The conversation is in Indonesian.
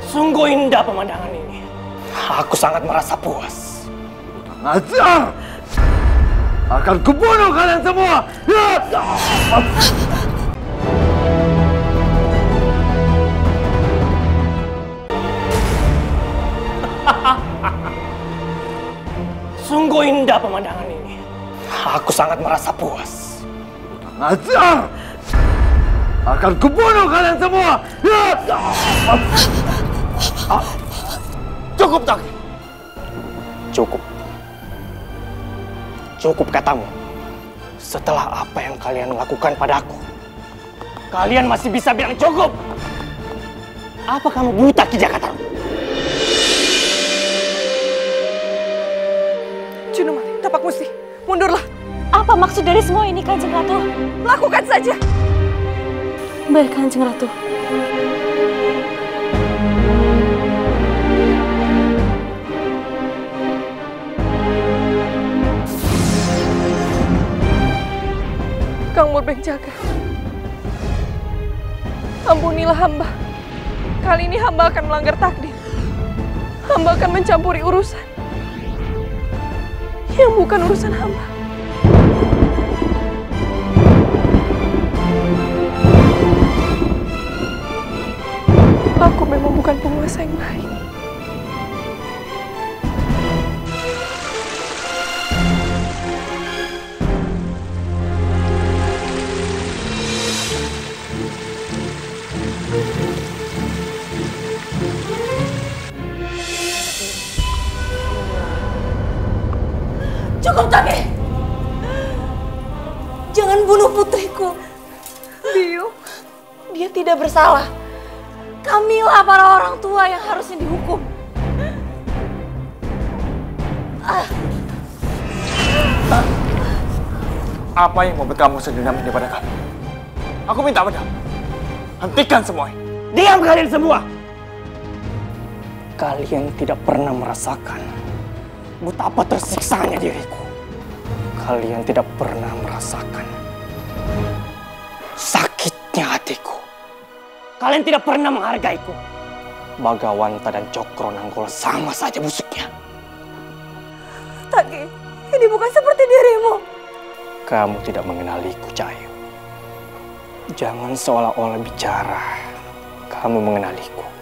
Sungguh indah pemandangan ini. Aku sangat merasa puas. Ajar! Akan kubunuh kalian semua! Sungguh indah pemandangan ini. Aku sangat merasa puas. Ajar! Akan kubunuh kalian semua! Cukup, Taki. Cukup. Cukup katamu. Setelah apa yang kalian lakukan padaku, kalian masih bisa bilang cukup? Apa kamu buta Ki Jakarta? Junumati, Tapak Musti, mundurlah. Apa maksud dari semua ini, Kanjeng Ratu? Lakukan saja. Baik, Kanjeng Ratu. Kang Murbenjaga, ampunilah hamba. Kali ini hamba akan melanggar takdir. Hamba akan mencampuri urusan yang bukan urusan hamba. Aku memang bukan penguasa yang baik. Cukup, Taki! Jangan bunuh putriku. Biung, Dia tidak bersalah. Kamilah para orang tua yang harusnya dihukum. Apa yang membuat kamu sedendam ini pada kami? Aku minta padamu, hentikan semua ini. Diam kalian semua! Kalian tidak pernah merasakan betapa tersiksanya diriku. Kalian tidak pernah merasakan sakitnya hatiku. Kalian tidak pernah menghargaiku. Bagawanta dan Cokro Nanggolo sama saja busuknya. Taki, ini bukan seperti dirimu. Kamu tidak mengenaliku, Cahayu. Jangan seolah-olah bicara kamu mengenaliku.